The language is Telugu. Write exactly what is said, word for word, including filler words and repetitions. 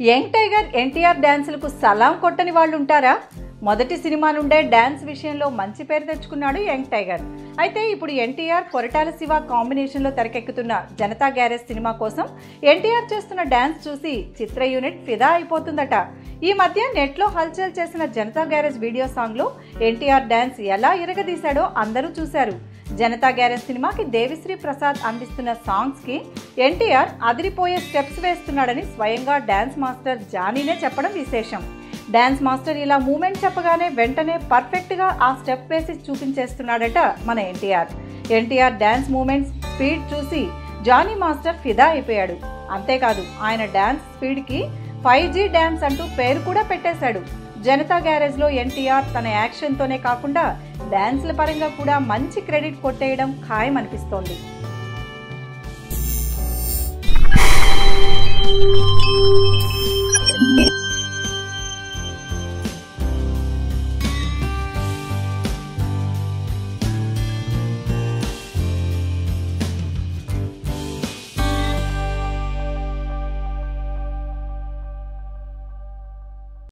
యంగ్ టైగర్ ఎన్టీఆర్ డాన్సులకు సలాం కొట్టని వాళ్ళు ఉంటారా? మొదటి సినిమా నుండే డాన్స్ విషయంలో మంచి పేరు తెచ్చుకున్నాడు యంగ్ టైగర్. అయితే ఇప్పుడు ఎన్టీఆర్ కొరటాల శివ కాంబినేషన్లో తెరకెక్కుతున్న జనతా గ్యారేజ్ సినిమా కోసం ఎన్టీఆర్ చేస్తున్న డాన్స్ చూసి చిత్ర యూనిట్ ఫిదా అయిపోతుందట. ఈ మధ్య నెట్లో హల్చల్ చేసిన జనతా గ్యారేజ్ వీడియో సాంగ్లో ఎన్టీఆర్ డాన్స్ ఎలా ఇరగదీశాడో అందరూ చూశారు. జనతా గ్యారేజ్ సినిమాకి దేవి శ్రీ ప్రసాద్ అందిస్తున్న సాంగ్స్కి ఎన్టీఆర్ అదిరిపోయే స్టెప్స్ వేస్తున్నాడని స్వయంగా డాన్స్ మాస్టర్ జానీనే చెప్పడం విశేషం. డాన్స్ మాస్టర్ ఇలా మూమెంట్ చెప్పగానే వెంటనే పర్ఫెక్ట్గా ఆ స్టెప్ వేసి చూపించేస్తున్నాడట మన NTR. NTR dance moments speed చూసి జానీ మాస్టర్ ఫిదా అయిపోయాడు. అంతేకాదు ఆయన డాన్స్ స్పీడ్కి ఫైవ్ జీ డాన్స్ అంటూ పేరు కూడా పెట్టేశాడు. జనతా గ్యారేజ్లో ఎన్టీఆర్ తన యాక్షన్తోనే కాకుండా డాన్స్ల పరంగా కూడా మంచి క్రెడిట్ కొట్టేయడం ఖాయమనిపిస్తోంది.